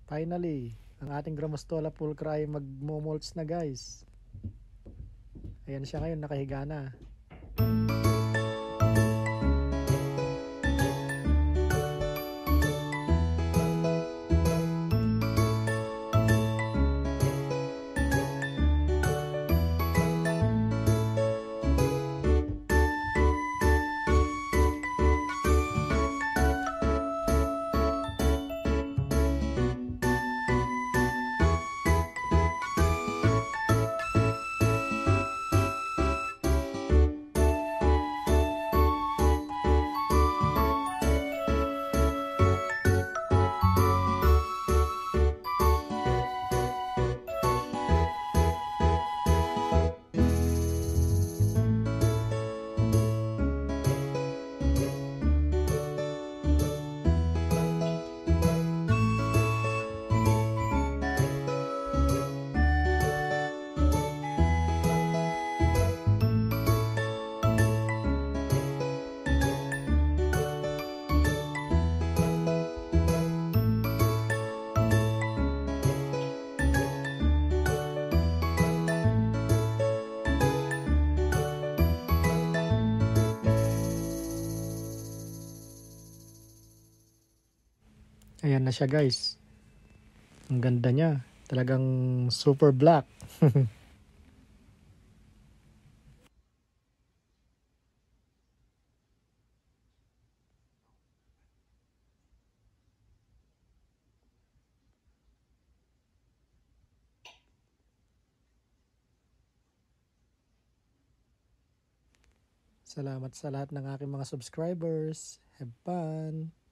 Finally, ang ating Grammostola pulchra ay magmo-molts na guys. Ayan siya ngayon, nakahiga na. Ayan na siya guys. Ang ganda niya. Talagang super black. Salamat sa lahat ng aking mga subscribers. Have fun!